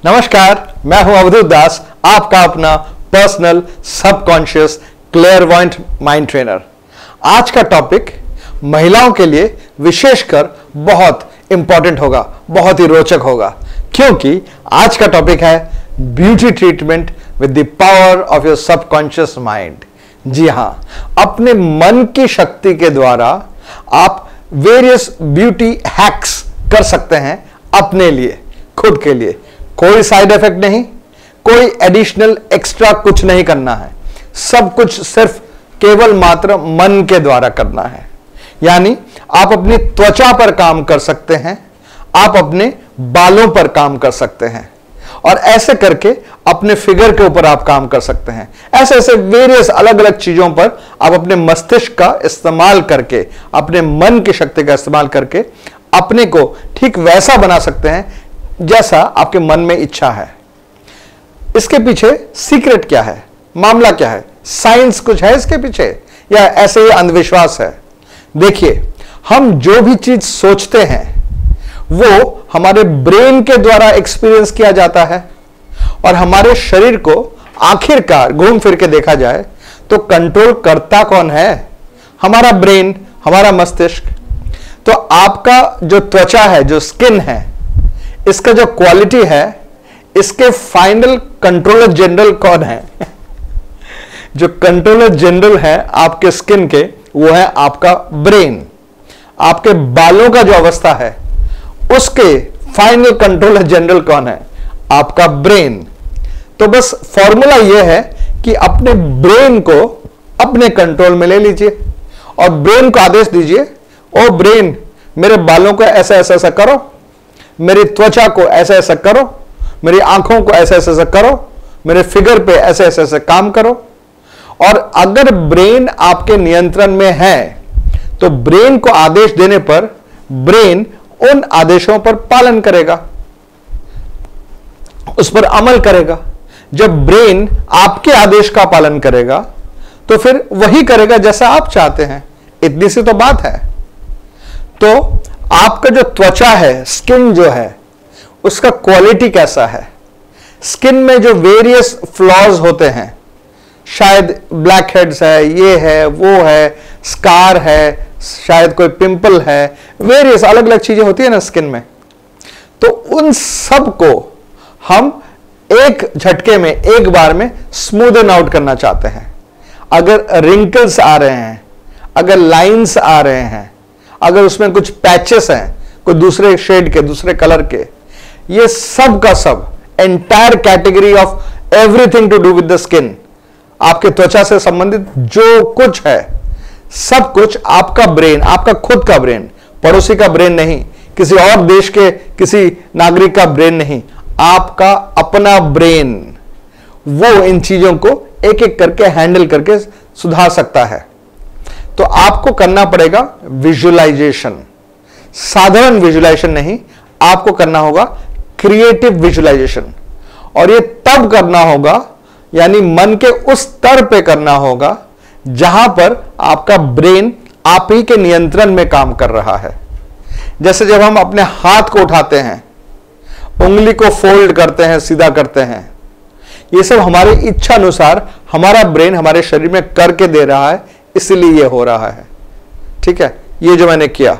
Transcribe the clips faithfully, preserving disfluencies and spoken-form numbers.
नमस्कार, मैं हूं अवधूत दास, आपका अपना personal subconscious clairvoyant mind trainer. आज का टॉपिक महिलाओं के लिए विशेषकर बहुत इंपॉर्टेंट होगा, बहुत ही रोचक होगा, क्योंकि आज का टॉपिक है beauty treatment with the power of your subconscious mind. जी हां, अपने मन की शक्ति के द्वारा आप वेरियस ब्यूटी हैक्स कर सकते हैं अपने लिए, खुद के लिए। कोई साइड इफेक्ट नहीं, कोई एडिशनल एक्स्ट्रा कुछ नहीं करना है, सब कुछ सिर्फ केवल मात्र मन के द्वारा करना है। यानी आप अपनी त्वचा पर काम कर सकते हैं, आप अपने बालों पर काम कर सकते हैं, और ऐसे करके अपने फिगर के ऊपर आप काम कर सकते हैं। ऐसे ऐसे वेरियस अलग अलग चीजों पर आप अपने मस्तिष्क का इस्तेमाल करके, अपने मन की शक्ति का इस्तेमाल करके अपने को ठीक वैसा बना सकते हैं जैसा आपके मन में इच्छा है। इसके पीछे सीक्रेट क्या है, मामला क्या है, साइंस कुछ है इसके पीछे, या ऐसे ही अंधविश्वास है? देखिए, हम जो भी चीज सोचते हैं वो हमारे ब्रेन के द्वारा एक्सपीरियंस किया जाता है, और हमारे शरीर को आखिरकार घूम फिर के देखा जाए तो कंट्रोल करता कौन है? हमारा ब्रेन, हमारा मस्तिष्क। तो आपका जो त्वचा है, जो स्किन है, इसका जो क्वालिटी है, इसके फाइनल कंट्रोलर जनरल कौन है? जो कंट्रोलर जनरल है आपके स्किन के, वो है आपका ब्रेन। आपके बालों का जो अवस्था है, उसके फाइनल कंट्रोलर जनरल कौन है? आपका ब्रेन। तो बस फॉर्मूला यह है कि अपने ब्रेन को अपने कंट्रोल में ले लीजिए और ब्रेन को आदेश दीजिए, ओ ब्रेन, मेरे बालों को ऐसा ऐसा ऐसा करो, मेरी त्वचा को ऐसा ऐसा करो, मेरी आंखों को ऐसा ऐसा ऐसा करो, मेरे फिगर पे ऐसे ऐसे ऐसे काम करो। और अगर ब्रेन आपके नियंत्रण में है तो ब्रेन को आदेश देने पर ब्रेन उन आदेशों पर पालन करेगा, उस पर अमल करेगा। जब ब्रेन आपके आदेश का पालन करेगा तो फिर वही करेगा जैसा आप चाहते हैं। इतनी सी तो बात है। तो आपका जो त्वचा है, स्किन जो है, उसका क्वालिटी कैसा है? स्किन में जो वेरियस फ्लॉज होते हैं, शायद ब्लैक हेड्स है, ये है, वो है, स्कार है, शायद कोई पिंपल है, वेरियस अलग अलग चीजें होती है ना स्किन में। तो उन सब को हम एक झटके में, एक बार में स्मूदन आउट करना चाहते हैं। अगर रिंकल्स आ रहे हैं, अगर लाइंस आ रहे हैं, अगर उसमें कुछ पैचेस हैं, कोई दूसरे शेड के, दूसरे कलर के, ये सब का सब entire category of everything to do with the skin, आपके त्वचा से संबंधित जो कुछ है, सब कुछ आपका ब्रेन, आपका खुद का ब्रेन, पड़ोसी का ब्रेन नहीं, किसी और देश के किसी नागरिक का ब्रेन नहीं, आपका अपना ब्रेन, वो इन चीजों को एक एक करके हैंडल करके सुधार सकता है। तो आपको करना पड़ेगा विजुअलाइजेशन, साधारण विजुअलाइजेशन नहीं, आपको करना होगा क्रिएटिव विजुअलाइजेशन। और ये तब करना होगा, यानी मन के उस स्तर पे करना होगा जहां पर आपका ब्रेन आप ही के नियंत्रण में काम कर रहा है। जैसे जब हम अपने हाथ को उठाते हैं, उंगली को फोल्ड करते हैं, सीधा करते हैं, ये सब हमारी इच्छा अनुसार हमारा ब्रेन हमारे शरीर में करके दे रहा है, इसलिए ये हो रहा है। ठीक है, ये जो मैंने किया,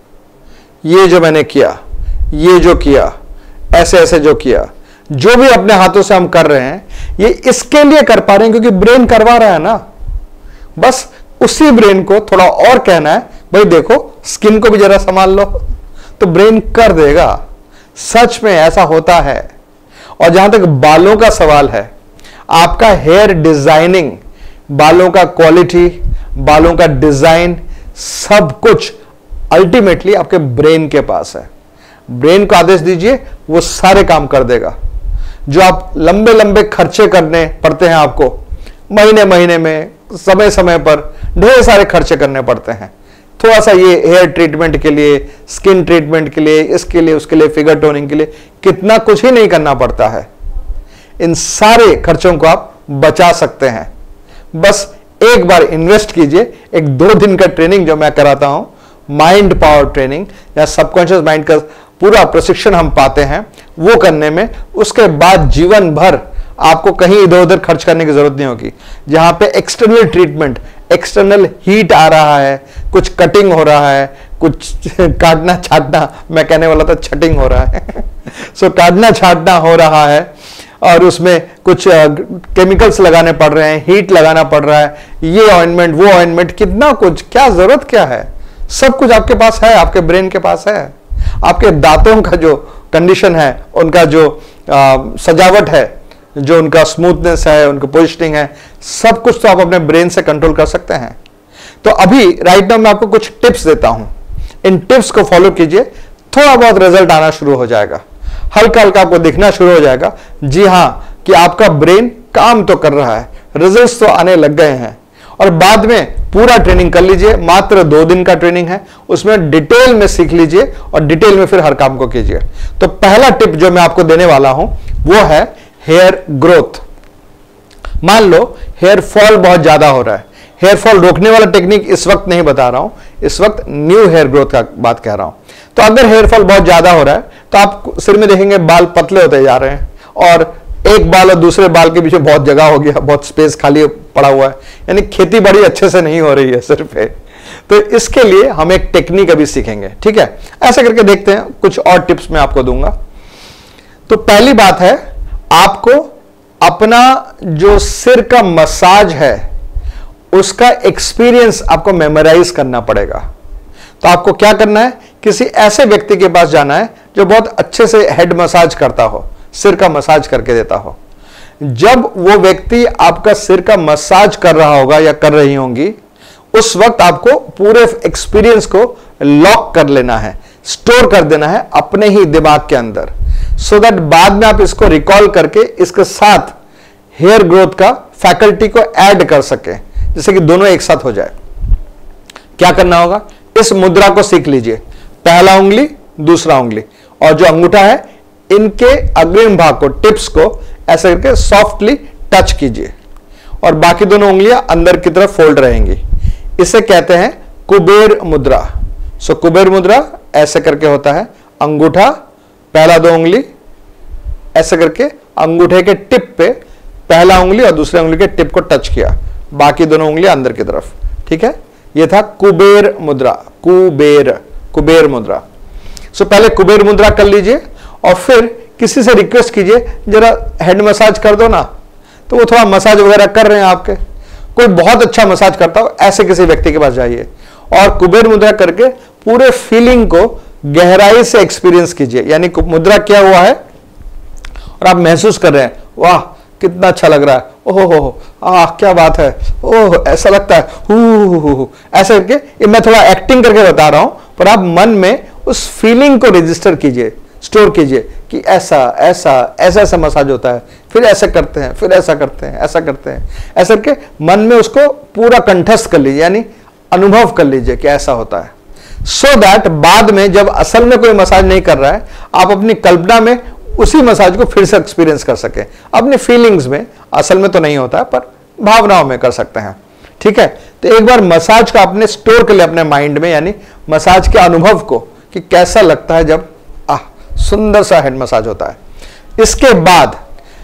ये जो मैंने किया, ये जो किया, ऐसे ऐसे जो किया, जो भी अपने हाथों से हम कर रहे हैं, ये इसके लिए कर पा रहे हैं क्योंकि ब्रेन करवा रहा है ना। बस उसी ब्रेन को थोड़ा और कहना है, भाई देखो, स्किन को भी जरा संभाल लो, तो ब्रेन कर देगा। सच में ऐसा होता है। और जहां तक बालों का सवाल है, आपका हेयर डिजाइनिंग, बालों का क्वालिटी, बालों का डिजाइन, सब कुछ अल्टीमेटली आपके ब्रेन के पास है। ब्रेन को आदेश दीजिए, वो सारे काम कर देगा। जो आप लंबे लंबे खर्चे करने पड़ते हैं, आपको महीने महीने में, समय समय पर ढेर सारे खर्चे करने पड़ते हैं, थोड़ा सा ये हेयर ट्रीटमेंट के लिए, स्किन ट्रीटमेंट के लिए, इसके लिए, उसके लिए, फिगर टोनिंग के लिए, कितना कुछ ही नहीं करना पड़ता है। इन सारे खर्चों को आप बचा सकते हैं। बस एक बार इन्वेस्ट कीजिए। एक दो दिन का ट्रेनिंग जो मैं कराता हूं, माइंड पावर ट्रेनिंग या सबकॉन्शियस माइंड का पूरा प्रशिक्षण हम पाते हैं वो करने में, उसके बाद जीवन भर आपको कहीं इधर उधर खर्च करने की जरूरत नहीं होगी। जहां पे एक्सटर्नल ट्रीटमेंट, एक्सटर्नल हीट आ रहा है, कुछ कटिंग हो रहा है, कुछ काटना छाटना, मैं कहने वाला था छटिंग हो रहा है सो so, काटना छाटना हो रहा है और उसमें कुछ केमिकल्स लगाने पड़ रहे हैं, हीट लगाना पड़ रहा है, ये ऑइंटमेंट वो ऑइंटमेंट, कितना कुछ, क्या जरूरत क्या है, सब कुछ आपके पास है, आपके ब्रेन के पास है। आपके दांतों का जो कंडीशन है, उनका जो आ, सजावट है, जो उनका स्मूथनेस है, उनका पोजिशनिंग है, सब कुछ तो आप अपने ब्रेन से कंट्रोल कर सकते हैं। तो अभी राइट नाउ मैं आपको कुछ टिप्स देता हूं, इन टिप्स को फॉलो कीजिए, थोड़ा बहुत रिजल्ट आना शुरू हो जाएगा, हल्का हल्का आपको दिखना शुरू हो जाएगा, जी हां, कि आपका ब्रेन काम तो कर रहा है, रिजल्ट्स तो आने लग गए हैं। और बाद में पूरा ट्रेनिंग कर लीजिए, मात्र दो दिन का ट्रेनिंग है, उसमें डिटेल में सीख लीजिए और डिटेल में फिर हर काम को कीजिए। तो पहला टिप जो मैं आपको देने वाला हूं वो है हेयर ग्रोथ। मान लो हेयर फॉल बहुत ज्यादा हो रहा है, हेयर फॉल रोकने वाला टेक्निक इस वक्त नहीं बता रहा हूं, इस वक्त न्यू हेयर ग्रोथ का बात कह रहा हूं। तो अगर हेयर फॉल बहुत ज्यादा हो रहा है तो आप सिर में देखेंगे बाल पतले होते जा रहे हैं और एक बाल और दूसरे बाल के बीच में बहुत जगह हो गया, बहुत स्पेस खाली पड़ा हुआ है, यानी खेती बाड़ी अच्छे से नहीं हो रही है सिर पे। तो इसके लिए हम एक टेक्निक अभी सीखेंगे, ठीक है, ऐसा करके देखते हैं, कुछ और टिप्स मैं आपको दूंगा। तो पहली बात है, आपको अपना जो सिर का मसाज है उसका एक्सपीरियंस आपको मेमोराइज करना पड़ेगा। तो आपको क्या करना है, किसी ऐसे व्यक्ति के पास जाना है जो बहुत अच्छे से हेड मसाज करता हो, सिर का मसाज करके देता हो। जब वो व्यक्ति आपका सिर का मसाज कर रहा होगा या कर रही होंगी, उस वक्त आपको पूरे एक्सपीरियंस को लॉक कर लेना है, स्टोर कर देना है अपने ही दिमाग के अंदर, सो दैट बाद में आप इसको रिकॉल करके इसके साथ हेयर ग्रोथ का फैकल्टी को ऐड कर सके, जिससे कि दोनों एक साथ हो जाए। क्या करना होगा, इस मुद्रा को सीख लीजिए, पहला उंगली दूसरा उंगली और जो अंगूठा है, इनके अग्रिम भाग को, टिप्स को ऐसे करके सॉफ्टली टच कीजिए और बाकी दोनों उंगलियां अंदर की तरफ फोल्ड रहेंगी। इसे कहते हैं कुबेर मुद्रा। सो कुबेर मुद्रा ऐसे करके होता है, अंगूठा, पहला दो उंगली ऐसे करके अंगूठे के टिप पे पहला उंगली और दूसरे उंगली के टिप को टच किया, बाकी दोनों उंगलियां अंदर की तरफ, ठीक है। यह था कुबेर मुद्रा, कुबेर कुबेर मुद्रा। सो पहले कुबेर मुद्रा कर लीजिए और फिर किसी से रिक्वेस्ट कीजिए, जरा हेड मसाज कर दो ना, तो वो थोड़ा मसाज वगैरह कर रहे हैं आपके, कोई बहुत अच्छा मसाज करता हो, ऐसे किसी व्यक्ति के पास जाइए और कुबेर मुद्रा करके पूरे फीलिंग को गहराई से एक्सपीरियंस कीजिए। यानी मुद्रा क्या हुआ है और आप महसूस कर रहे हैं, वाह कितना अच्छा लग रहा है, ओहो हो, आह क्या बात है, ओह ऐसा लगता है, हु ऐसे करके, ये मैं थोड़ा एक्टिंग करके बता रहा हूं, पर आप मन में उस फीलिंग को रजिस्टर कीजिए, स्टोर कीजिए कि ऐसा ऐसा ऐसा ऐसा मसाज होता है, फिर ऐसा करते हैं, फिर ऐसा करते हैं, ऐसा करते हैं, ऐसा करके मन में उसको पूरा कंठस्थ कर लीजिए, यानी अनुभव कर लीजिए कि ऐसा होता है, सो so दैट बाद में जब असल में कोई मसाज नहीं कर रहा है, आप अपनी कल्पना में उसी मसाज को फिर से एक्सपीरियंस कर सके, अपनी फीलिंग्स में, असल में तो नहीं होता है पर भावनाओं में कर सकते हैं, ठीक है। तो एक बार मसाज का आपने स्टोर कर लिया अपने माइंड में, यानी मसाज के अनुभव को कि कैसा लगता है जब आह सुंदर सा हेड मसाज होता है। इसके बाद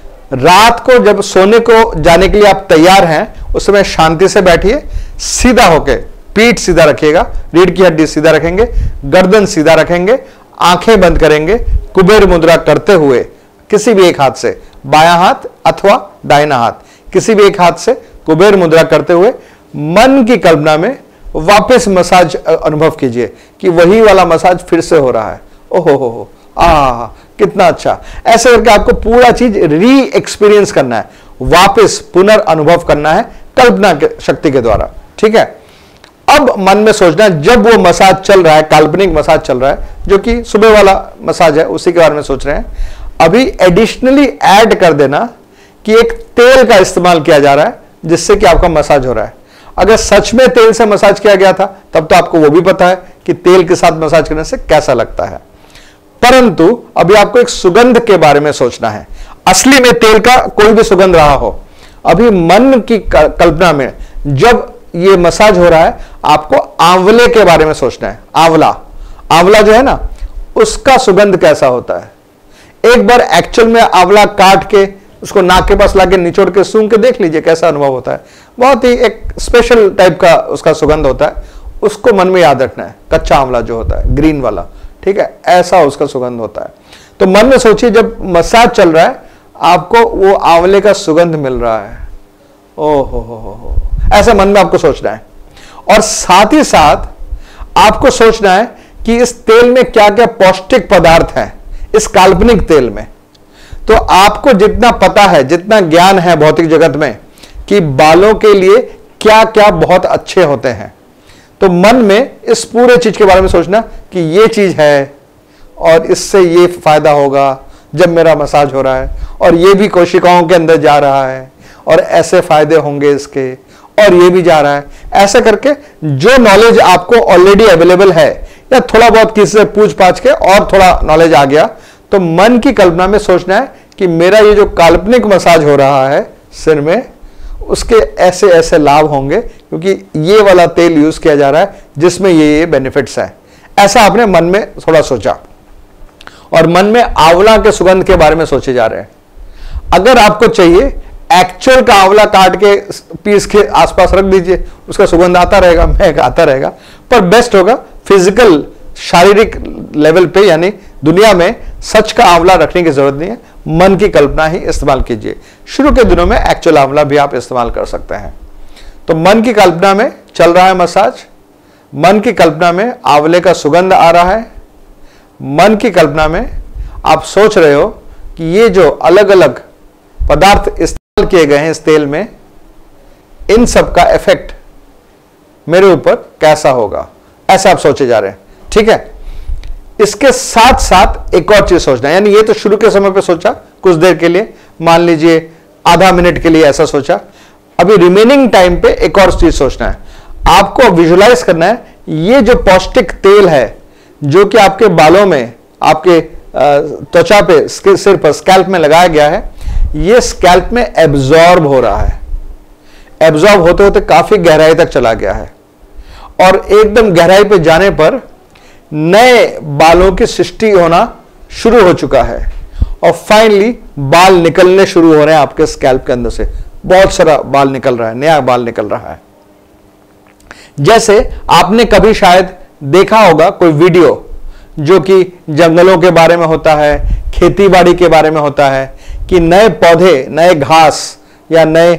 रात को जब सोने को जाने के लिए आप तैयार हैं, उस समय शांति से बैठिए, सीधा होके, पीठ सीधा रखिएगा, रीढ़ की हड्डी सीधा रखेंगे, गर्दन सीधा रखेंगे, आंखें बंद करेंगे, कुबेर मुद्रा करते हुए किसी भी एक हाथ से, बायां हाथ अथवा दाहिना हाथ, किसी भी एक हाथ से कुबेर मुद्रा करते हुए मन की कल्पना में वापस मसाज अनुभव कीजिए कि वही वाला मसाज फिर से हो रहा है, ओहो हो हो आ कितना अच्छा। ऐसे करके आपको पूरा चीज री एक्सपीरियंस करना है, वापस पुनर्अनुभव करना है कल्पना के शक्ति के द्वारा, ठीक है। अब मन में सोचना है, जब वो मसाज चल रहा है, काल्पनिक मसाज चल रहा है, जो कि सुबह वाला मसाज है, उसी के बारे में सोच रहे हैं, अभी एडिशनली ऐड कर देना कि एक तेल का इस्तेमाल किया जा रहा है जिससे कि आपका मसाज हो रहा है। अगर सच में तेल से मसाज किया गया था तब तो आपको वो भी पता है कि तेल के साथ मसाज करने से कैसा लगता है, परंतु अभी आपको एक सुगंध के बारे में सोचना है। असली में तेल का कोई भी सुगंध रहा हो, अभी मन की कल्पना में जब ये मसाज हो रहा है, आपको आंवले के बारे में सोचना है। आंवला आंवला जो है ना, उसका सुगंध कैसा होता है। एक बार एक्चुअल में आंवला काट के उसको नाक के पास लाके निचोड़ के सूंघ के देख लीजिए कैसा अनुभव होता है। बहुत ही एक स्पेशल टाइप का उसका सुगंध होता है, उसको मन में याद रखना है। कच्चा आंवला जो होता है, ग्रीन वाला, ठीक है, ऐसा उसका सुगंध होता है। तो मन में सोचिए जब मसाज चल रहा है आपको वो आंवले का सुगंध मिल रहा है, ओ हो हो हो, ऐसा मन में आपको सोचना है। और साथ ही साथ आपको सोचना है कि इस तेल में क्या क्या पौष्टिक पदार्थ हैं, इस काल्पनिक तेल में। तो आपको जितना पता है, जितना ज्ञान है भौतिक जगत में कि बालों के लिए क्या क्या बहुत अच्छे होते हैं, तो मन में इस पूरे चीज के बारे में सोचना कि ये चीज है और इससे ये फायदा होगा जब मेरा मसाज हो रहा है, और ये भी कोशिकाओं के अंदर जा रहा है और ऐसे फायदे होंगे इसके, और ये भी जा रहा है। ऐसे करके जो नॉलेज आपको ऑलरेडी अवेलेबल है या थोड़ा बहुत किसी से पूछ पाछ के और थोड़ा नॉलेज आ गया, तो मन की कल्पना में सोचना है कि मेरा ये जो काल्पनिक मसाज हो रहा है सिर में, उसके ऐसे ऐसे लाभ होंगे क्योंकि ये वाला तेल यूज किया जा रहा है जिसमें ये ये बेनिफिट्स हैं। ऐसा आपने मन में थोड़ा सोचा और मन में आंवला के सुगंध के बारे में सोचे जा रहे हैं। अगर आपको चाहिए एक्चुअल का आंवला काट के पीस के आसपास रख दीजिए, उसका सुगंध आता रहेगा, महक आता रहेगा। पर बेस्ट होगा फिजिकल शारीरिक लेवल पे, यानी दुनिया में सच का आंवला रखने की जरूरत नहीं है, मन की कल्पना ही इस्तेमाल कीजिए। शुरू के दिनों में एक्चुअल आंवला भी आप इस्तेमाल कर सकते हैं। तो मन की कल्पना में चल रहा है मसाज, मन की कल्पना में आंवले का सुगंध आ रहा है, मन की कल्पना में आप सोच रहे हो कि ये जो अलग अलग पदार्थ इस्तेमाल किए गए हैं इस तेल में, इन सब का इफेक्ट मेरे ऊपर कैसा होगा, ऐसा आप सोचे जा रहे हैं। ठीक है, इसके साथ साथ एक और चीज सोचना है, यानी ये तो शुरू के समय पे सोचा कुछ देर के लिए, मान लीजिए आधा मिनट के लिए ऐसा सोचा। अभी रिमेनिंग टाइम पे एक और चीज सोचना है, आपको विजुलाइज करना है ये जो पौष्टिक तेल है जो कि आपके बालों में, आपके त्वचा पे, सिर पर, स्कैल्प में लगाया गया है, ये स्कैल्प में एब्जॉर्ब हो रहा है। एब्जॉर्ब होते होते काफी गहराई तक चला गया है और एकदम गहराई पे जाने पर नए बालों की सृष्टि होना शुरू हो चुका है और फाइनली बाल निकलने शुरू हो रहे हैं आपके स्कैल्प के अंदर से। बहुत सारा बाल निकल रहा है, नया बाल निकल रहा है। जैसे आपने कभी शायद देखा होगा कोई वीडियो जो कि जंगलों के बारे में होता है, खेती बाड़ी के बारे में होता है, कि नए पौधे, नए घास या नए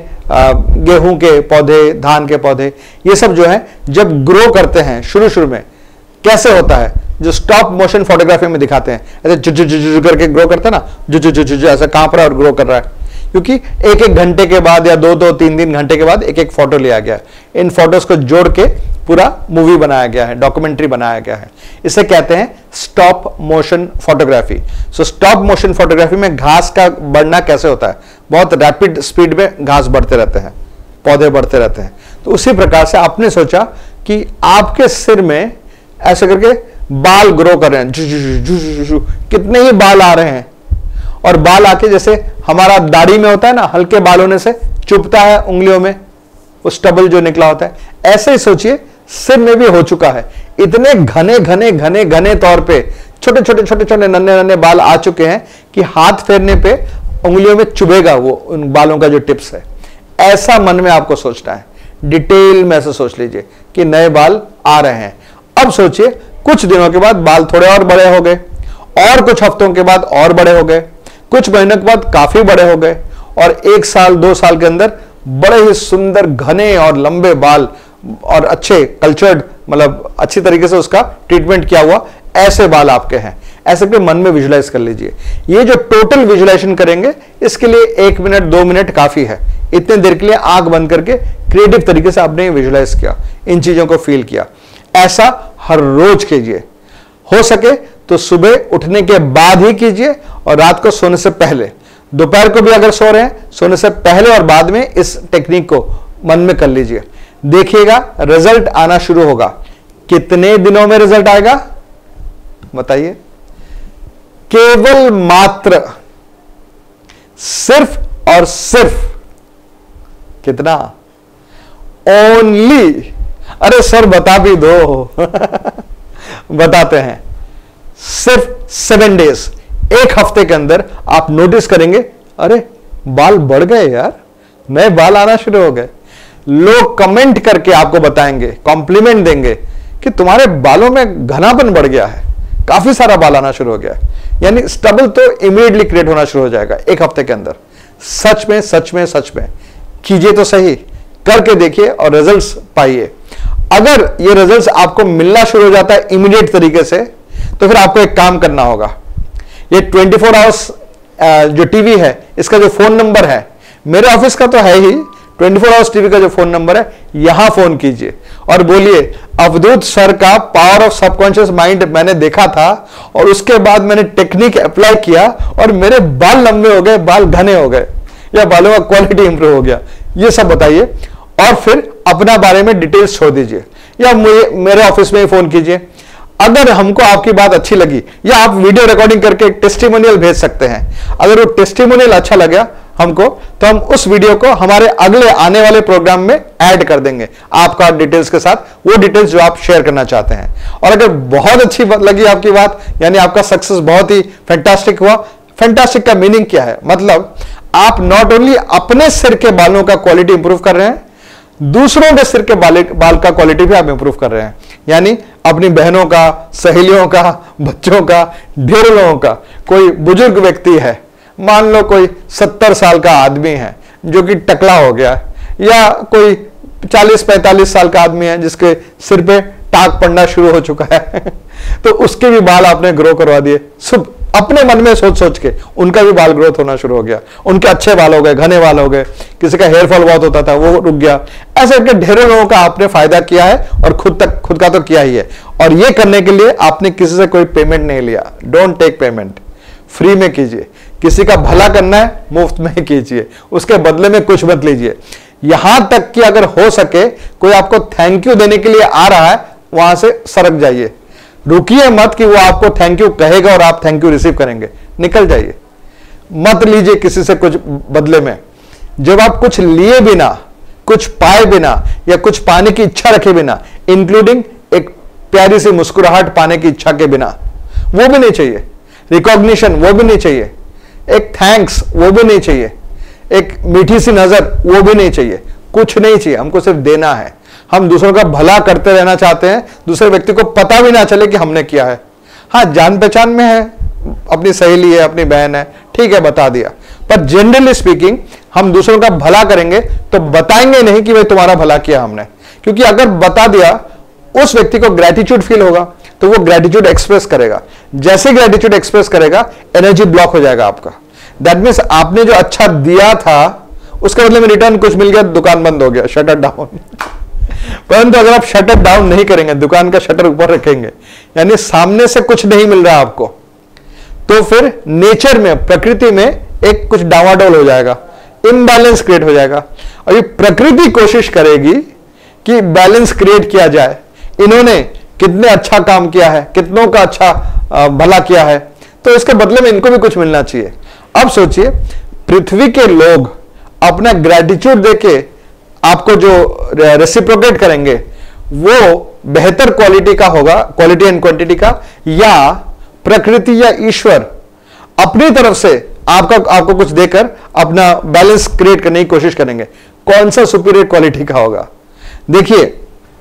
गेहूं के पौधे, धान के पौधे, ये सब जो है जब ग्रो करते हैं शुरू शुरू में कैसे होता है, जो स्टॉप मोशन फोटोग्राफी में दिखाते हैं, ऐसे जु जु जु जु करके ग्रो करते हैं ना, जु जु जु जु ऐसा कांप रहा है और ग्रो कर रहा है, क्योंकि एक एक घंटे के बाद या दो दो तीन तीन घंटे के बाद एक एक फोटो लिया गया है। इन फोटोज को जोड़ के पूरा मूवी बनाया गया है, डॉक्यूमेंट्री बनाया गया है। इसे कहते हैं stop motion photography. So stop motion photography में घास का बढ़ना कैसे होता है, बहुत रैपिड स्पीड में घास बढ़ते रहते हैं, पौधे बढ़ते रहते हैं। तो उसी प्रकार से आपने सोचा कि आपके सिर में ऐसे करके बाल ग्रो कर रहे हैं, जु, जु, जु, जु, जु, कितने ही बाल आ रहे हैं, और बाल आके जैसे हमारा दाढ़ी में होता है ना, हल्के बाल होने से चुभता है उंगलियों में, वो स्टबल जो निकला होता है, ऐसे ही सोचिए सिर में भी हो चुका है। इतने घने घने घने घने तौर पे छोटे छोटे छोटे छोटे नन्हे नन्हे बाल आ चुके हैं कि हाथ फेरने पे उंगलियों में चुभेगा वो, उन बालों का जो टिप्स है। ऐसा मन में आपको सोचना है, डिटेल में ऐसे सोच लीजिए कि नए बाल आ रहे हैं। अब सोचिए कुछ दिनों के बाद बाल थोड़े और बड़े हो गए, और कुछ हफ्तों के बाद और बड़े हो गए, कुछ महीनों के बाद काफी बड़े हो गए, और एक साल दो साल के अंदर बड़े ही सुंदर घने और लंबे बाल और अच्छे कल्चर्ड, मतलब अच्छी तरीके से उसका ट्रीटमेंट किया हुआ ऐसे बाल आपके हैं। ऐसे के मन में विजुलाइज कर लीजिए। ये जो टोटल विजुलाइजेशन करेंगे इसके लिए एक मिनट दो मिनट काफी है। इतने देर के लिए आंख बंद करके क्रिएटिव तरीके से आपने विजुलाइज किया, इन चीजों को फील किया। ऐसा हर रोज कीजिए, हो सके तो सुबह उठने के बाद ही कीजिए और रात को सोने से पहले। दोपहर को भी अगर सो रहे हैं, सोने से पहले और बाद में इस टेक्निक को मन में कर लीजिए। देखिएगा रिजल्ट आना शुरू होगा। कितने दिनों में रिजल्ट आएगा बताइए? केवल मात्र सिर्फ और सिर्फ कितना? ओनली, अरे सर बता भी दो बताते हैं, सिर्फ सेवन डेज, एक हफ्ते के अंदर आप नोटिस करेंगे, अरे बाल बढ़ गए यार, नए बाल आना शुरू हो गए। लोग कमेंट करके आपको बताएंगे, कॉम्प्लीमेंट देंगे कि तुम्हारे बालों में घनापन बढ़ गया है, काफी सारा बाल आना शुरू हो गया है। यानी स्टबल तो इमीडिएटली क्रिएट होना शुरू हो जाएगा एक हफ्ते के अंदर। सच में सच में सच में कीजिए तो सही, करके देखिए और रिजल्ट्स पाइए। अगर ये रिजल्ट्स आपको मिलना शुरू हो जाता है इमीडिएट तरीके से, तो फिर आपको एक काम करना होगा। ये ट्वेंटी फोर आवर्स जो टीवी है, इसका जो फोन नंबर है, मेरे ऑफिस का तो है ही, ट्वेंटी फोर आवर्स टीवी का जो फोन नंबर है, यहां फोन कीजिए और बोलिए अवधूत सर का पावर ऑफ सबकॉन्शियस माइंड मैंने देखा था और उसके बाद मैंने टेक्निक अप्लाई किया और मेरे बाल लंबे हो गए, बाल घने हो गए, या बालों का क्वालिटी इंप्रूव हो गया। ये सब बताइए और फिर अपना बारे में डिटेल्स छोड़ दीजिए, या मुझे मेरे ऑफिस में ही फोन कीजिए। अगर हमको आपकी बात अच्छी लगी, या आप वीडियो रिकॉर्डिंग करके टेस्टिमोनियल भेज सकते हैं। अगर वो टेस्टिमोनियल अच्छा लगा हमको, तो हम उस वीडियो को हमारे अगले आने वाले प्रोग्राम में ऐड कर देंगे आपका डिटेल्स के साथ, वो डिटेल्स जो आप शेयर करना चाहते हैं। और अगर बहुत अच्छी लगी आपकी बात, यानी आपका सक्सेस बहुत ही फैंटास्टिक हुआ। फैंटास्टिक का मीनिंग क्या है? मतलब आप नॉट ओनली अपने सिर के बालों का क्वालिटी इंप्रूव कर रहे हैं, दूसरों के सिर के बाल बाल का क्वालिटी भी आप इंप्रूव कर रहे हैं। यानी अपनी बहनों का, सहेलियों का, बच्चों का, ढेर लोगों का। कोई बुजुर्ग व्यक्ति है, मान लो कोई सत्तर साल का आदमी है जो कि टकला हो गया है, या कोई चालीस पैंतालीस साल का आदमी है जिसके सिर पे टाक पड़ना शुरू हो चुका है तो उसके भी बाल आपने ग्रो करवा दिए। सब अपने मन में सोच सोच के उनका भी बाल ग्रोथ होना शुरू हो गया, उनके अच्छे बाल हो गए, घने बाल हो गए। किसी का हेयर फॉल बहुत होता था, वो रुक गया। ऐसे करके ढेरों लोगों का आपने फायदा किया है और खुद तक खुद का तो किया ही है। और ये करने के लिए आपने किसी से कोई पेमेंट नहीं लिया। डोंट टेक पेमेंट, फ्री में कीजिए। किसी का भला करना है, मुफ्त में कीजिए, उसके बदले में कुछ मत लीजिए। यहां तक कि अगर हो सके कोई आपको थैंक यू देने के लिए आ रहा है, वहां से सरक जाइए। रुकिए मत कि वो आपको थैंक यू कहेगा और आप थैंक यू रिसीव करेंगे, निकल जाइए। मत लीजिए किसी से कुछ बदले में। जब आप कुछ लिए बिना, कुछ पाए बिना, या कुछ पाने की इच्छा रखे बिना, इंक्लूडिंग एक प्यारी सी मुस्कुराहट पाने की इच्छा के बिना, वो भी नहीं चाहिए। रिकॉग्निशन वो भी नहीं चाहिए, एक थैंक्स वो भी नहीं चाहिए, एक मीठी सी नजर वो भी नहीं चाहिए, कुछ नहीं चाहिए। हमको सिर्फ देना है। हम दूसरों का भला करते रहना चाहते हैं, दूसरे व्यक्ति को पता भी ना चले कि हमने किया है। हाँ, जान पहचान में है, अपनी सहेली है, अपनी बहन है, ठीक है, बता दिया। पर जनरली स्पीकिंग हम दूसरों का भला करेंगे तो बताएंगे नहीं कि भाई तुम्हारा भला किया हमने, क्योंकि अगर बता दिया उस व्यक्ति को ग्रेटिट्यूड फील होगा तो वो ग्रेटिट्यूड एक्सप्रेस करेगा। जैसे ग्रेटिट्यूड एक्सप्रेस करेगा, एनर्जी ब्लॉक हो जाएगा आपका। दैट मीन्स आपने जो अच्छा दिया था उसके बदले में रिटर्न कुछ मिल गया, दुकान बंद हो गया, शटर डाउन। परंतु अगर आप शटर डाउन नहीं करेंगे, दुकान का शटर ऊपर रखेंगे, यानी सामने से कुछ नहीं मिल रहा आपको, तो फिर नेचर में, प्रकृति में एक कुछ डावाडोल हो जाएगा, इम्बैलेंस क्रिएट हो जाएगा। और ये प्रकृति कोशिश करेगी कि बैलेंस क्रिएट किया जाए। इन्होंने कितने अच्छा काम किया है, कितनों का अच्छा भला किया है, तो इसके बदले में इनको भी कुछ मिलना चाहिए। अब सोचिए, पृथ्वी के लोग अपना ग्रेटिट्यूड देके आपको जो रेसिप्रोकेट करेंगे वो बेहतर क्वालिटी का होगा, क्वालिटी एंड क्वांटिटी का, या प्रकृति या ईश्वर अपनी तरफ से आपका आपको कुछ देकर अपना बैलेंस क्रिएट करने की कोशिश करेंगे? कौन सा सुपीरियर क्वालिटी का होगा? देखिए,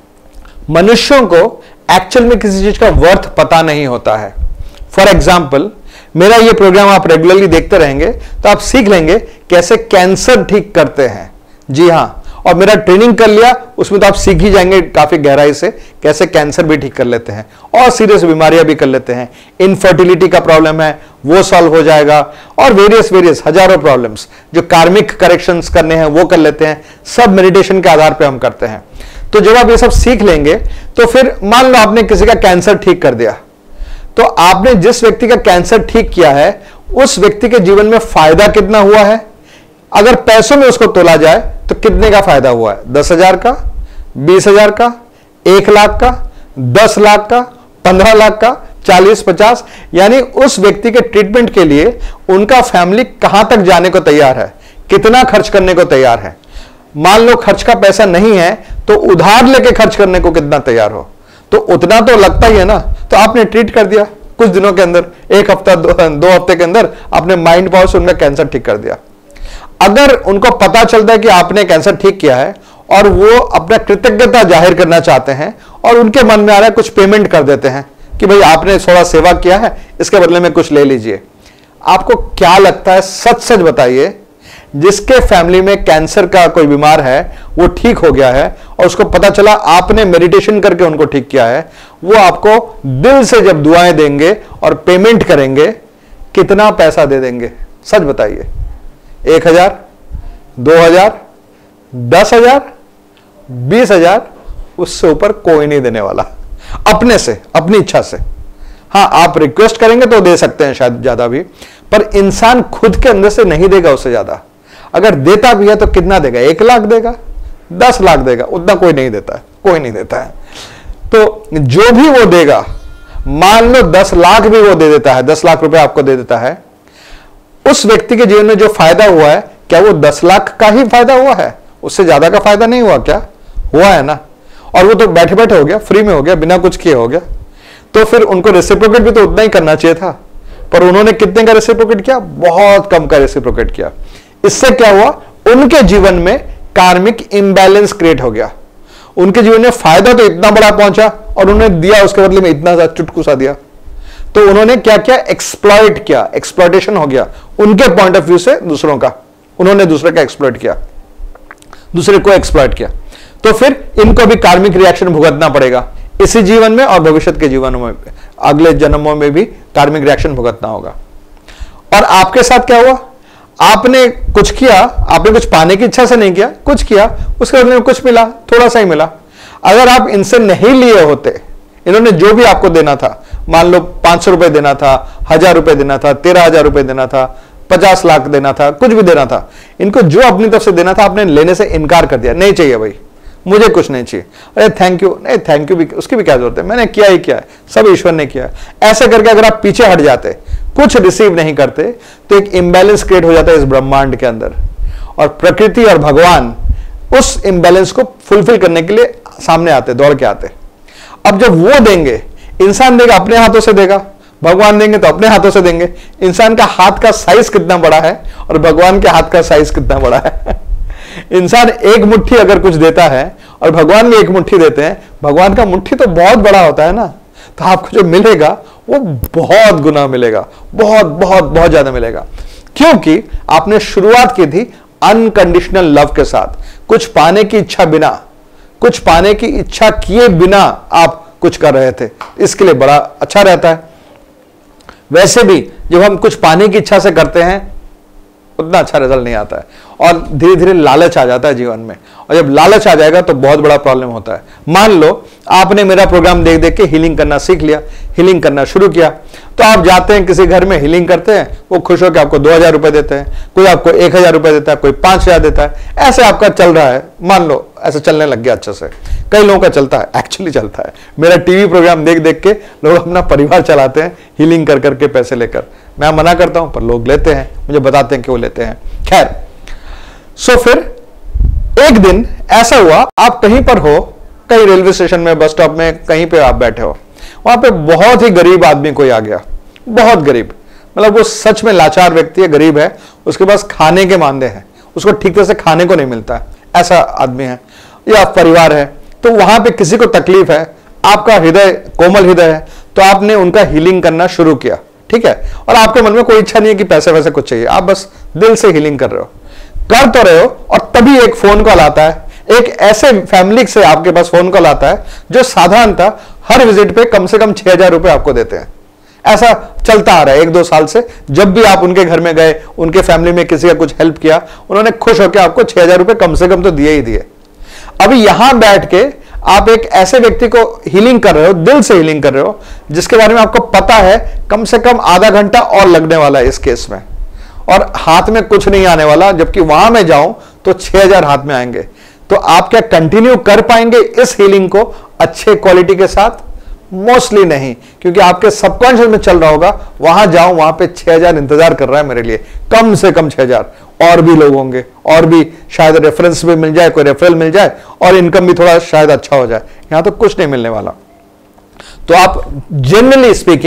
मनुष्यों को एक्चुअल में किसी चीज का वर्थ पता नहीं होता है। फॉर एग्जाम्पल, मेरा ये प्रोग्राम आप रेगुलरली देखते रहेंगे तो आप सीख लेंगे कैसे कैंसर ठीक करते हैं। जी हां, और मेरा ट्रेनिंग कर लिया, उसमें तो आप सीख ही जाएंगे काफी गहराई से कैसे कैंसर भी ठीक कर लेते हैं और सीरियस बीमारियां भी कर लेते हैं। इनफर्टिलिटी का प्रॉब्लम है वो सॉल्व हो जाएगा, और वेरियस वेरियस हजारों प्रॉब्लम्स जो कार्मिक करेक्शंस करने हैं वो कर लेते हैं। सब मेडिटेशन के आधार पर हम करते हैं। तो जब आप ये सब सीख लेंगे तो फिर मान लो आपने किसी का कैंसर ठीक कर दिया, तो आपने जिस व्यक्ति का कैंसर ठीक किया है उस व्यक्ति के जीवन में फायदा कितना हुआ है? अगर पैसों में उसको तोला जाए तो कितने का फायदा हुआ है? दस हजार का, बीस हजार का, एक लाख का, दस लाख का, पंद्रह लाख का, चालीस पचास? यानी उस व्यक्ति के ट्रीटमेंट के लिए उनका फैमिली कहां तक जाने को तैयार है, कितना खर्च करने को तैयार है। मान लो खर्च का पैसा नहीं है तो उधार लेके खर्च करने को कितना तैयार हो, तो उतना तो लगता ही है ना। तो आपने ट्रीट कर दिया, कुछ दिनों के अंदर, एक हफ्ता दो, दो हफ्ते के अंदर आपने माइंड पावर से उनका कैंसर ठीक कर दिया। अगर उनको पता चलता है कि आपने कैंसर ठीक किया है और वो अपना कृतज्ञता जाहिर करना चाहते हैं और उनके मन में आ रहा है कुछ पेमेंट कर देते हैं कि भाई आपने थोड़ा सेवा किया है, इसके बदले में कुछ ले लीजिए, आपको क्या लगता है, सच सच बताइए, जिसके फैमिली में कैंसर का कोई बीमार है वो ठीक हो गया है और उसको पता चला आपने मेडिटेशन करके उनको ठीक किया है, वो आपको दिल से जब दुआएं देंगे और पेमेंट करेंगे, कितना पैसा दे देंगे? सच बताइए। एक हजार, दो हजार, दस हजार, बीस हजार, उससे ऊपर कोई नहीं देने वाला, अपने से, अपनी इच्छा से। हां, आप रिक्वेस्ट करेंगे तो दे सकते हैं शायद ज्यादा भी, पर इंसान खुद के अंदर से नहीं देगा उससे ज्यादा। अगर देता भी है तो कितना देगा? एक लाख देगा, दस लाख देगा, उतना कोई नहीं देता है, कोई नहीं देता है। तो जो भी वो देगा, मान लो दस लाख भी वो दे देता है, दस लाख रुपए आपको दे देता है, उस व्यक्ति के जीवन में जो फायदा हुआ है, क्या वो दस लाख का ही फायदा हुआ है? उससे ज्यादा का फायदा नहीं हुआ? क्या हुआ है ना? और वो तो बैठे बैठे हो गया, फ्री में हो गया, बिना कुछ किए हो गया। तो फिर उनको रेसिप्रोकेट भी तो उतना ही करना चाहिए था, पर उन्होंने कितने का रेसिप्रोकेट किया? बहुत कम का रेसिप्रोकेट किया। इससे क्या हुआ? उनके जीवन में कार्मिक इंबैलेंस क्रिएट हो गया। उनके जीवन में फायदा तो इतना बड़ा पहुंचा और उन्होंने दिया उसके बदले में इतना चुटकू सा दिया। तो उन्होंने क्या किया? एक्सप्लॉइट किया, एक्सप्लॉइटेशन हो गया उनके पॉइंट ऑफ व्यू से दूसरों का। उन्होंने दूसरे का एक्सप्लॉइट किया, दूसरे को एक्सप्लॉइट किया। तो फिर इनको भी कार्मिक रिएक्शन भुगतना पड़ेगा, इसी जीवन में और भविष्य के जीवनों में, अगले जन्मों में भी कार्मिक रिएक्शन भुगतना होगा। और आपके साथ क्या हुआ? आपने कुछ किया, आपने कुछ पाने की इच्छा से नहीं किया, कुछ किया, उसके बदले में कुछ मिला, थोड़ा सा ही मिला। अगर आप इनसे नहीं लिए होते, इन्होंने जो भी आपको देना था, मान लो पांच सौ रुपए देना था, हजार रुपए देना था, तेरह हजार रुपए देना था, पचास लाख देना था, कुछ भी देना था, इनको जो अपनी तरफ से देना था आपने लेने से इनकार कर दिया। नहीं चाहिए भाई, मुझे कुछ नहीं चाहिए। अरे थैंक यू, नहीं थैंक यू भी, उसकी भी क्या जरूरत है, मैंने किया ही किया है, सब ईश्वर ने किया है। ऐसे करके अगर आप पीछे हट जाते, कुछ रिसीव नहीं करते, तो एक इंबैलेंस क्रिएट हो जाता है इस ब्रह्मांड के अंदर, और प्रकृति और भगवान उस इंबैलेंस को फुलफिल करने के लिए सामने आते, दौड़ के आते। अब जब वो देंगे, इंसान देगा अपने हाथों से देगा, भगवान देंगे तो अपने हाथों से देंगे। इंसान का हाथ का साइज कितना बड़ा है और भगवान के हाथ का साइज कितना बड़ा है। इंसान एक मुट्ठी अगर कुछ देता है और भगवान भी एक मुट्ठी देते हैं, भगवान का मुट्ठी तो बहुत बड़ा होता है ना, तो आपको जो मिलेगा वो बहुत गुना मिलेगा, बहुत बहुत बहुत ज्यादा मिलेगा। क्योंकि आपने शुरुआत की थी अनकंडीशनल लव के साथ, कुछ पाने की इच्छा बिना, कुछ पाने की इच्छा किए बिना आप कुछ कर रहे थे, इसके लिए बड़ा अच्छा रहता है। वैसे भी जब हम कुछ पाने की इच्छा से करते हैं उतना अच्छा रिजल्ट नहीं आता है, और धीरे धीरे लालच आ जाता है जीवन में, और जब लालच आ जाएगा तो बहुत बड़ा प्रॉब्लम होता है। मान लो आपने मेरा प्रोग्राम देख देख के हीलिंग करना सीख लिया, हीलिंग करना शुरू किया, तो आप जाते हैं किसी घर में हीलिंग करते हैं, वो खुश होकर आपको दो हजार रुपए देते हैं, कोई आपको एक हजार रुपए देता है, कोई पांच हजार देता है, ऐसे आपका चल रहा है। मान लो ऐसे चलने लग गया अच्छे से, कई लोगों का चलता है, एक्चुअली चलता है। मेरा टीवी प्रोग्राम देख देख के लोग अपना परिवार चलाते हैं हीलिंग कर करके पैसे लेकर। मैं मना करता हूं पर लोग लेते हैं, मुझे बताते हैं कि वो लेते हैं। खैर, सो फिर एक दिन ऐसा हुआ, आप कहीं पर हो, कहीं रेलवे स्टेशन में, बस स्टॉप में, कहीं पे आप बैठे हो, वहां पे बहुत ही गरीब आदमी कोई आ गया, बहुत गरीब, मतलब वो सच में लाचार व्यक्ति है, गरीब है, उसके पास खाने के मांदे हैं, उसको ठीक तरह से खाने को नहीं मिलता है, ऐसा आदमी है, या परिवार है। तो वहां पे किसी को तकलीफ है, आपका हृदय कोमल हृदय है, तो आपने उनका हीलिंग करना शुरू किया, ठीक है, और आपके मन में कोई इच्छा नहीं है कि पैसे वैसे कुछ चाहिए, आप बस दिल से हीलिंग कर रहे हो, कर तो रहे हो, और तभी एक फोन कॉल आता है, एक ऐसे फैमिली से आपके पास फोन कॉल आता है जो साधारणतः हर विजिट पे कम से कम छह हजार रुपए आपको देते हैं। ऐसा चलता आ रहा है एक दो साल से, जब भी आप उनके घर में गए, उनके फैमिली में किसी का कुछ हेल्प किया, उन्होंने खुश होकर आपको छह हजार रुपए कम से कम तो दिए ही दिए। अभी यहां बैठ के आप एक ऐसे व्यक्ति को हीलिंग कर रहे हो, दिल से हीलिंग कर रहे हो, जिसके बारे में आपको पता है कम से कम आधा घंटा और लगने वाला है इस केस में, और हाथ में कुछ नहीं आने वाला, जबकि वहां मैं जाऊं तो छह हजार हाथ में आएंगे। तो आप क्या कंटिन्यू कर पाएंगे इस हीलिंग को अच्छे क्वालिटी के साथ? मोस्टली नहीं, क्योंकि आपके सबकॉन्शियस में चल रहा होगा, वहां जाऊं, वहां पे छह हजार इंतजार कर रहा है मेरे लिए, कम से कम छह हजार, और भी लोग होंगे, और भी शायद रेफरेंस भी मिल जाए, कोई रेफरल मिल जाए, और इनकम भी थोड़ा शायद अच्छा हो जाए। यहां तो कुछ नहीं मिलने वाला। तो आप generally speaking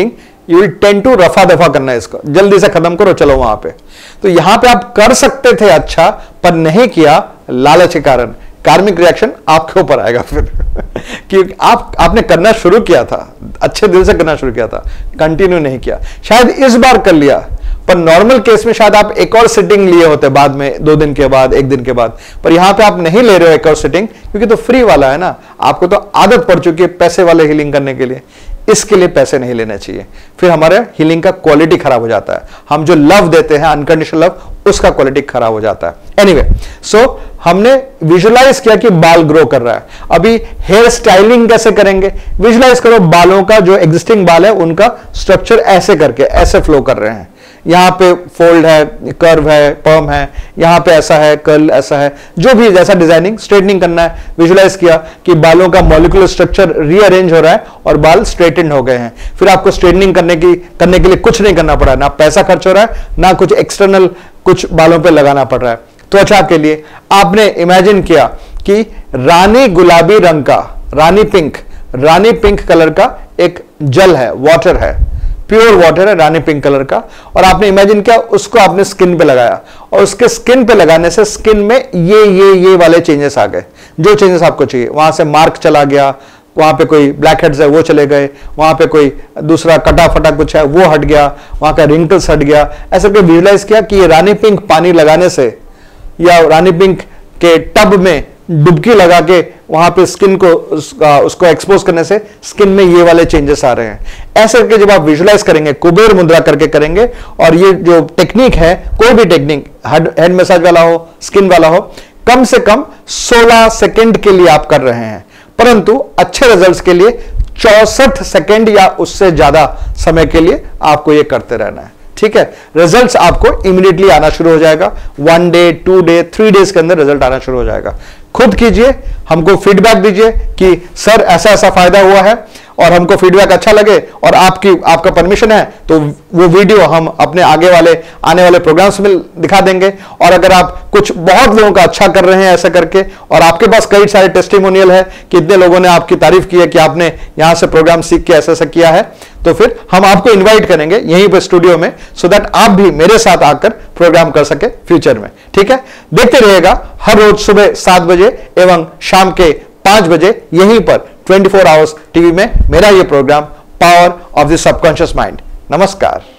you will tend to रफा दफा करना है इसको, जल्दी से खत्म करो, चलो वहां पे। तो यहां पे आप कर सकते थे अच्छा, पर नहीं किया लालच के कारण। कार्मिक रिएक्शन आपके ऊपर आएगा फिर क्योंकि आप आपने करना शुरू किया था, अच्छे दिल से करना शुरू किया था, कंटिन्यू नहीं किया। शायद इस बार कर लिया, पर नॉर्मल केस में शायद आप एक और सिटिंग लिए होते बाद में, दो दिन के बाद, एक दिन के बाद। पर यहां पे आप नहीं ले रहे हो एक और सिटिंग, क्योंकि तो फ्री वाला है ना, आपको तो आदत पड़ चुकी है पैसे वाले हीलिंग करने के लिए। इसके लिए पैसे नहीं लेने चाहिए, फिर हमारे हीलिंग का क्वालिटी खराब हो जाता है। हम जो लव देते हैं, अनकंडीशनल लव, उसका क्वालिटी खराब हो जाता है। एनीवे, सो हमने विजुलाइज किया कि बाल ग्रो कर रहा है। अभी हेयर स्टाइलिंग कैसे करेंगे? विजुलाइज करो बालों का, जो एग्जिस्टिंग बाल है उनका स्ट्रक्चर ऐसे करके ऐसे फ्लो कर रहे हैं। यहां पे फोल्ड है, कर्व है, पर्म है, यहां पे ऐसा है, कर्ल ऐसा है, जो भी जैसा डिजाइनिंग स्ट्रेटनिंग करना है। विजुलाइज किया कि बालों का मॉलिक्यूलर स्ट्रक्चर रीअरेंज हो रहा है और बाल स्ट्रेटेंड हो गए हैं। फिर आपको स्ट्रेटनिंग करने की करने के लिए कुछ नहीं करना पड़ा, ना पैसा खर्च हो रहा है, ना कुछ एक्सटर्नल कुछ बालों पे लगाना पड़ रहा है। त्वचा के लिए आपने इमेजिन किया कि रानी गुलाबी रंग का, रानी पिंक, रानी पिंक कलर का एक जल है, वाटर है, प्योर वाटर है रानी पिंक कलर का, और आपने इमेजिन किया उसको आपने स्किन पे लगाया, और उसके स्किन पे लगाने से स्किन में ये ये ये वाले चेंजेस आ गए, जो चेंजेस आपको चाहिए। वहां से मार्क चला गया, वहां पे कोई ब्लैक हेड्स है वो चले गए, वहां पे कोई दूसरा कटा फटा कुछ है वो हट गया, वहां का रिंकल्स हट गया। ऐसा करके विजुलाइज किया कि ये रानी पिंक पानी लगाने से या रानी पिंक के टब में डुबकी लगा के वहां पे स्किन को उसका, उसको एक्सपोज करने से स्किन में ये वाले चेंजेस आ रहे हैं। ऐसे करके जब आप विजुलाइज करेंगे, कुबेर मुद्रा करके करेंगे, और ये जो टेक्निक है, कोई भी टेक्निक, हेड मसाज वाला हो, स्किन वाला हो, कम से कम सोलह सेकंड के लिए आप कर रहे हैं, परंतु अच्छे रिजल्ट्स के लिए चौसठ सेकंड या उससे ज्यादा समय के लिए आपको ये करते रहना है। ठीक है, रिजल्ट्स आपको इमीडिएटली आना शुरू हो जाएगा। One day, two day, three days के अंदर रिजल्ट आना शुरू हो जाएगा। खुद कीजिए, हमको फीडबैक दीजिए कि सर ऐसा ऐसा फायदा हुआ है, और हमको फीडबैक अच्छा लगे और आपकी आपका परमिशन है तो वो वीडियो हम अपने आगे वाले आने वाले प्रोग्राम्स में दिखा देंगे। और अगर आप कुछ बहुत लोगों का अच्छा कर रहे हैं ऐसा करके, और आपके पास कई सारे टेस्टिमोनियल है कि इतने लोगों ने आपकी तारीफ की है कि आपने यहां से प्रोग्राम सीख के ऐसा ऐसा किया है, तो फिर हम आपको इन्वाइट करेंगे यहीं पर स्टूडियो में, सो दैट आप भी मेरे साथ आकर प्रोग्राम कर सके फ्यूचर में। ठीक है, देखते रहिएगा हर रोज सुबह सात बजे एवं शाम के पांच बजे यहीं पर ट्वेंटी फोर आवर्स टीवी में मेरा ये programme power of the subconscious mind. नमस्कार।